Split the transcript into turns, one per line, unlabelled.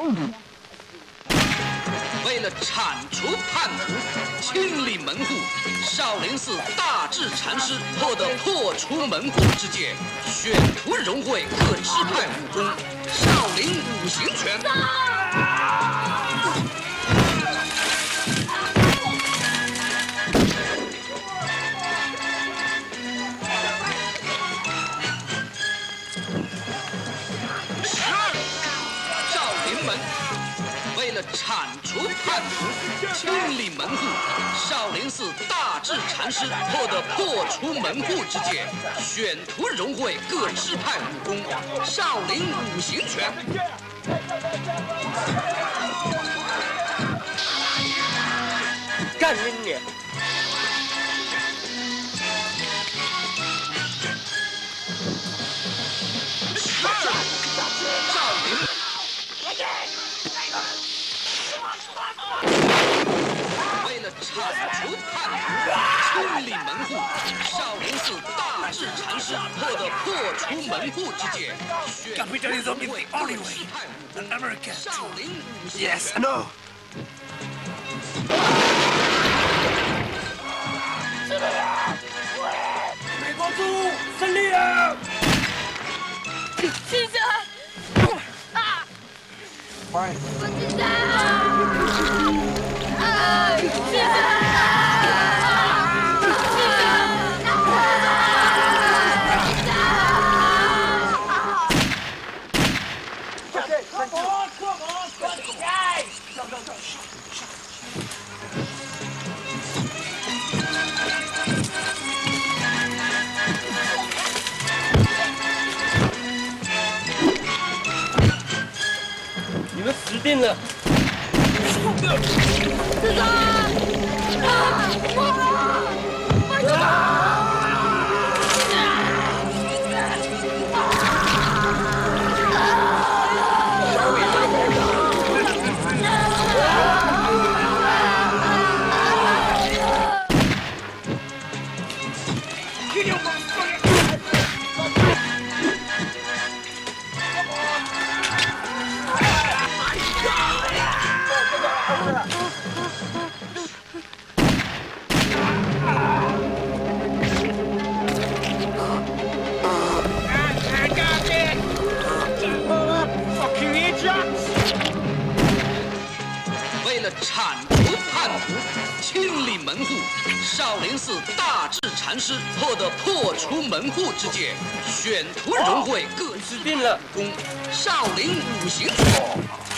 为了铲除叛徒、清理门户，少林寺大智禅师获得破除门户之戒，选徒融会各支派武功，少林五行拳。为了铲除叛徒、清理门户，少林寺大智禅师获得破除门户之戒，选徒融会各支派武功，少林五行拳。
干你！
为了铲除叛徒、清理门户，少林寺大智禅师获得破除门户之戒，选徒融会各支派武功，少林五行拳。
Yes, I know.
美国猪胜利了！
先生，
Why?
我知道。先生。
你们死定了！
师长，我知道。
为了铲除叛徒、清理门户，少林寺大智禅师获得破除门户之戒，选徒融会各支派武功，少林五行拳。